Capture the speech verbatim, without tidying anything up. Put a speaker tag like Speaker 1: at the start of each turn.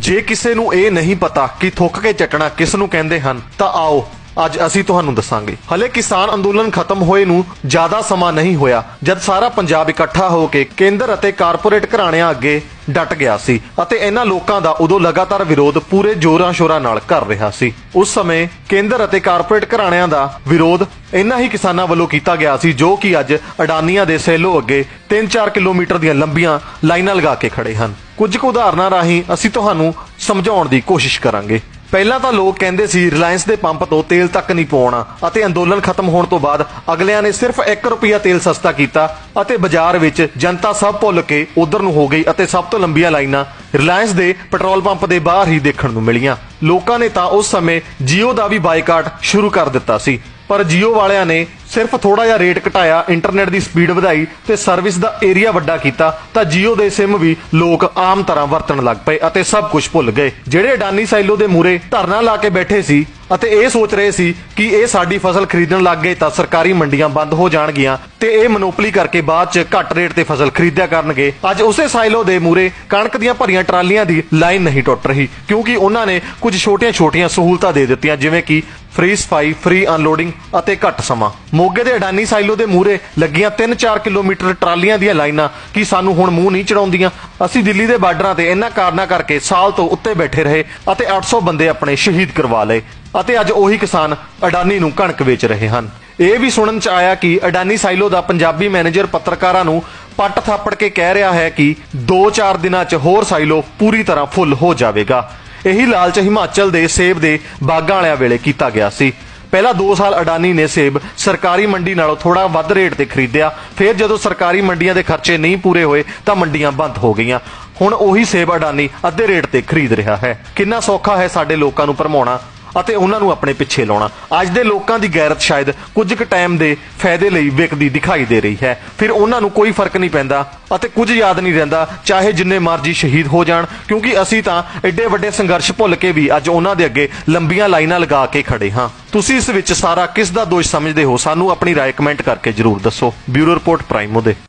Speaker 1: ਜੇ ਕਿਸੇ ਨੂੰ ਇਹ ਨਹੀਂ ਪਤਾ ਕਿ ਥੁੱਕ ਕੇ ਚੱਟਣਾ ਕਿਸ ਨੂੰ ਕਹਿੰਦੇ ਹਨ ਤਾਂ ਆਓ ਅੱਜ ਅਸੀਂ ਤੁਹਾਨੂੰ ਦੱਸਾਂਗੇ। ਹਲੇ ਕਿਸਾਨ ਅੰਦੋਲਨ ਖਤਮ ਹੋਏ ਨੂੰ ਜ਼ਿਆਦਾ ਸਮਾਂ ਨਹੀਂ ਹੋਇਆ ਜਦ ਸਾਰਾ ਪੰਜਾਬ ਇਕੱਠਾ ਹੋ ਕੇ ਕੇਂਦਰ ਅਤੇ ਕਾਰਪੋਰੇਟ ਘਰਾਣਿਆਂ ਅੱਗੇ ਡਟ ਗਿਆ ਸੀ ਅਤੇ ਇਹਨਾਂ ਲੋਕਾਂ ਦਾ ਉਦੋਂ ਲਗਾਤਾਰ ਵਿਰੋਧ ਪੂਰੇ ਜ਼ੋਰਾਂ ਸ਼ੋਰਾਂ ਨਾਲ ਕਰ ਰਿਹਾ ਸੀ। ਉਸ ਸਮੇਂ ਕੇਂਦਰ ਅਤੇ ਕਾਰਪੋਰੇਟ ਘਰਾਣਿਆਂ ਦਾ ਵਿਰੋਧ ਇਹਨਾਂ ਹੀ ਕਿਸਾਨਾਂ ਵੱਲੋਂ ਕੀਤਾ ਗਿਆ ਸੀ ਜੋ ਕਿ ਅੱਜ ਅਡਾਨੀਆਂ ਦੇ ਸੈਲੋ ਅੱਗੇ ਤਿੰਨ ਚਾਰ ਕਿਲੋਮੀਟਰ ਦੀਆਂ ਲੰਬੀਆਂ ਲਾਈਨਾਂ ਲਗਾ ਕੇ ਖੜੇ ਹਨ। ਕੁਝ ਕੁ ਉਦਾਹਰਨਾਂ ਰਾਹੀਂ ਅਸੀਂ ਤੁਹਾਨੂੰ ਸਮਝਾਉਣ ਦੀ ਕੋਸ਼ਿਸ਼ ਕਰਾਂਗੇ। ਪਹਿਲਾਂ ਤਾਂ ਲੋਕ ਕਹਿੰਦੇ ਸੀ ਰਿਲਾਇੰਸ ਦੇ ਪੰਪ ਤੋਂ ਤੇਲ ਤੱਕ ਨਹੀਂ ਪਵਾਉਣਾ ਅਤੇ ਅੰਦੋਲਨ ਖਤਮ ਹੋਣ ਤੋਂ ਬਾਅਦ ਅਗਲਿਆਂ ਨੇ ਸਿਰਫ ਇੱਕ ਰੁਪਿਆ ਤੇਲ ਸਸਤਾ ਕੀਤਾ ਅਤੇ ਬਾਜ਼ਾਰ ਵਿੱਚ ਜਨਤਾ ਸਭ ਭੁੱਲ ਕੇ ਉਧਰ ਨੂੰ ਹੋ ਗਈ ਅਤੇ ਸਭ ਤੋਂ ਲੰਬੀਆਂ ਲਾਈਨਾਂ ਰਿਲਾਇੰਸ ਦੇ ਪੈਟਰੋਲ ਪੰਪ ਦੇ ਬਾਹਰ ਹੀ ਦੇਖਣ ਨੂੰ ਮਿਲੀਆਂ। ਲੋਕਾਂ ਨੇ ਤਾਂ ਉਸ ਸਮੇਂ ਜੀਓ ਦਾ ਵੀ ਬਾਈਕਾਟ ਸ਼ੁਰੂ ਕਰ ਦਿੱਤਾ ਸੀ, ਪਰ ਜੀਓ ਵਾਲਿਆਂ ਨੇ ਸਿਰਫ ਥੋੜਾ ਜਿਹਾ ਰੇਟ ਘਟਾਇਆ, ਇੰਟਰਨੈਟ ਦੀ ਸਪੀਡ ਵਧਾਈ ਤੇ ਸਰਵਿਸ ਦਾ ਏਰੀਆ ਵੱਡਾ ਕੀਤਾ ਤਾਂ ਜੀਓ ਦੇ ਸਿਮ ਵੀ ਲੋਕ ਆਮ ਤਰ੍ਹਾਂ ਵਰਤਣ ਲੱਗ ਪਏ ਅਤੇ ਸਭ ਕੁਝ ਭੁੱਲ ਗਏ। ਜਿਹੜੇ ਅਡਾਨੀ ਸਾਈਲੋ ਦੇ ਮੂਰੇ ਧਰਨਾ ਲਾ ਕੇ ਬੈਠੇ ਸੀ ਅਤੇ ਇਹ ਸੋਚ ਰਹੇ ਸੀ ਕਿ ਇਹ ਸਾਡੀ ਫਸਲ ਖਰੀਦਣ ਲੱਗ ਗਏ ਤਾਂ ਸਰਕਾਰੀ ਮੰਡੀਆਂ ਬੰਦ ਹੋ ਜਾਣਗੀਆਂ ਤੇ ਇਹ ਮੋਨੋਪੋਲੀ ਕਰਕੇ ਬਾਅਦ 'ਚ ਘੱਟ ਰੇਟ ਤੇ ਫਸਲ ਖਰੀਦਿਆ ਕਰਨਗੇ। ਅੱਜ ਉਸੇ ਸਾਈਲੋ ਦੇ ਮੂਰੇ ਕਣਕ ਦੀਆਂ ਭਰੀਆਂ ਟਰਾਲੀਆਂ ਦੀ ਲਾਈਨ ਨਹੀਂ ਟੁੱਟ ਰਹੀ ਕਿਉਂਕਿ ਉਹਨਾਂ ਨੇ ਕੁਝ ਛੋਟੀਆਂ-ਛੋਟੀਆਂ ਸਹੂਲਤਾਂ ਦੇ ਦਿੱਤੀਆਂ ਜਿਵੇਂ ਕਿ ਫ੍ਰੀ ਸਫਾਈ, ਫ੍ਰੀ ਅਨਲੋਡਿੰਗ ਅਤੇ ਘੱਟ ਸਮਾਂ। ਮੋਗੇ ਦੇ ਅਡਾਨੀ ਸਾਈਲੋ ਦੇ ਮੂਰੇ ਲੱਗੀਆਂ ਤਿੰਨ ਚਾਰ ਕਿਲੋਮੀਟਰ ਟਰਾਲੀਆਂ ਦੀਆਂ ਲਾਈਨਾਂ ਕੀ ਸਾਨੂੰ ਹੁਣ ਮੂੰਹ ਨਹੀਂ ਚੜਾਉਂਦੀਆਂ? ਅਸੀਂ ਦਿੱਲੀ ਦੇ ਬਾਰਡਰਾਂ ਤੇ ਇਹਨਾਂ ਕਾਰਨਾਂ ਕਰਕੇ ਸਾਲ ਤੋਂ ਉੱਤੇ ਬੈਠੇ ਰਹੇ ਅਤੇ ਅੱਠ ਸੌ ਬੰਦੇ ਆਪਣੇ ਸ਼ਹੀਦ ਕਰਵਾ ਲਏ ਅਤੇ ਅੱਜ ਉਹੀ ਕਿਸਾਨ ਅਡਾਨੀ ਨੂੰ ਕਣਕ ਵੇਚ ਰਹੇ ਹਨ। ਇਹ ਵੀ ਸੁਣਨ 'ਚ ਆਇਆ ਕਿ ਅਡਾਨੀ ਸਾਈਲੋ ਦਾ ਪੰਜਾਬੀ ਮੈਨੇਜਰ ਪੱਤਰਕਾਰਾਂ ਨੂੰ ਪੱਟ ਥਾਪੜ ਕੇ ਕਹਿ ਰਿਹਾ ਹੈ ਕਿ ਦੋ ਚਾਰ ਦਿਨਾਂ 'ਚ ਹੋਰ ਸਾਈਲੋ ਪੂਰੀ ਤਰ੍ਹਾਂ ਫੁੱਲ ਹੋ ਜਾਵੇਗਾ। ਇਹੀ ਲਾਲਚ ਹਿਮਾਚਲ ਦੇ ਸੇਬ ਦੇ ਬਾਗਾਂ ਵਾਲਿਆਂ ਵੇਲੇ ਕੀਤਾ ਗਿਆ ਸੀ। ਪਹਿਲਾਂ ਦੋ ਸਾਲ ਅਡਾਨੀ ਨੇ ਸੇਬ ਸਰਕਾਰੀ ਮੰਡੀ ਨਾਲੋਂ ਥੋੜਾ ਵੱਧ ਰੇਟ ਤੇ ਖਰੀਦਿਆ, ਫਿਰ ਜਦੋਂ ਸਰਕਾਰੀ ਮੰਡੀਆਂ ਦੇ ਖਰਚੇ ਨਹੀਂ ਪੂਰੇ ਹੋਏ ਤਾਂ ਮੰਡੀਆਂ ਬੰਦ ਹੋ ਗਈਆਂ। ਹੁਣ ਉਹੀ ਸੇਬ ਅਡਾਨੀ ਅੱਧੇ ਰੇਟ ਤੇ ਖਰੀਦ ਰਿਹਾ ਹੈ। ਕਿੰਨਾ ਸੌਖਾ ਹੈ ਸਾਡੇ ਲੋਕਾਂ ਨੂੰ ਭਰਮਾਉਣਾ ਅਤੇ ਉਹਨਾਂ ਨੂੰ ਆਪਣੇ ਪਿੱਛੇ ਲਾਉਣਾ। ਅੱਜ ਦੇ ਲੋਕਾਂ ਦੀ ਗੈਰਤ ਸ਼ਾਇਦ ਕੁਝ ਕੁ ਟਾਈਮ ਦੇ ਫਾਇਦੇ ਲਈ ਵਿਕਦੀ ਦਿਖਾਈ ਦੇ ਰਹੀ ਹੈ, ਫਿਰ ਉਹਨਾਂ ਨੂੰ ਕੋਈ ਫਰਕ ਨਹੀਂ ਪੈਂਦਾ ਅਤੇ ਕੁਝ ਯਾਦ ਨਹੀਂ ਰਹਿੰਦਾ ਚਾਹੇ ਜਿੰਨੇ ਮਰਜ਼ੀ ਸ਼ਹੀਦ ਹੋ ਜਾਣ, ਕਿਉਂਕਿ ਅਸੀਂ ਤਾਂ ਐਡੇ ਵੱਡੇ ਸੰਘਰਸ਼ ਭੁੱਲ ਕੇ ਵੀ ਅੱਜ ਉਹਨਾਂ ਦੇ ਅੱਗੇ ਲੰਬੀਆਂ ਲਾਈਨਾਂ ਲਗਾ ਕੇ ਖੜੇ ਹਾਂ। ਤੁਸੀਂ ਇਸ ਵਿੱਚ ਸਾਰਾ ਕਿਸ ਦਾ ਦੋਸ਼ ਸਮਝਦੇ ਹੋ? ਸਾਨੂੰ ਆਪਣੀ ਰਾਏ ਕਮੈਂਟ ਕਰਕੇ ਜ਼ਰੂਰ ਦੱਸੋ। ਬਿਊਰੋ ਰਿਪੋਰਟ ਪ੍ਰਾਈਮੋ ਦੇ।